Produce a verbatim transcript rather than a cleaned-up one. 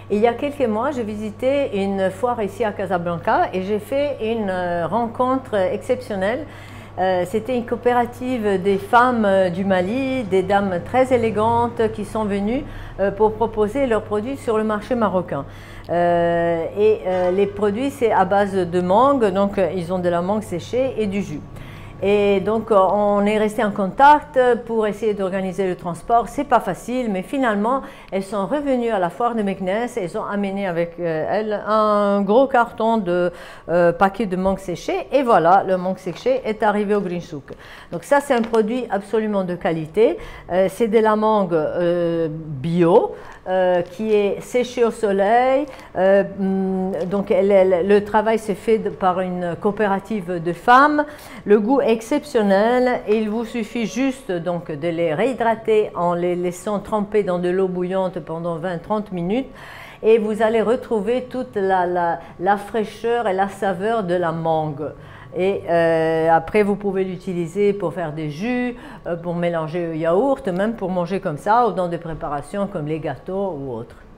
Il y a quelques mois, j'ai visité une foire ici à Casablanca et j'ai fait une rencontre exceptionnelle. Euh, C'était une coopérative des femmes du Mali, des dames très élégantes qui sont venues euh, pour proposer leurs produits sur le marché marocain. Euh, et euh, les produits, c'est à base de mangue, donc ils ont de la mangue séchée et du jus. Et donc on est resté en contact pour essayer d'organiser le transport. C'est pas facile, mais finalement elles sont revenues à la foire de Meknès et elles ont amené avec elles un gros carton de euh, paquets de mangue séchée. Et voilà, le mangue séché est arrivé au Green Souk. Donc ça, c'est un produit absolument de qualité. Euh, c'est de la mangue euh, bio. Euh, qui est séchée au soleil. Euh, donc elle, elle, le travail s'est fait de, par une coopérative de femmes. Le goût est exceptionnel et il vous suffit juste donc de les réhydrater en les laissant tremper dans de l'eau bouillante pendant vingt à trente minutes. Et vous allez retrouver toute la, la, la fraîcheur et la saveur de la mangue. Et euh, après, vous pouvez l'utiliser pour faire des jus, euh, pour mélanger au yaourt, même pour manger comme ça ou dans des préparations comme les gâteaux ou autres.